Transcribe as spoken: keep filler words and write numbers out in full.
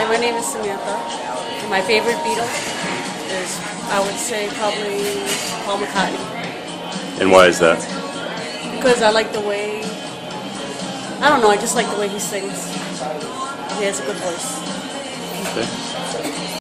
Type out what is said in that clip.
my name is Samantha. My favorite Beatle is, I would say, probably Paul McCartney. And why is that? Because I like the way, I don't know, I just like the way he sings. He has a good voice. Okay.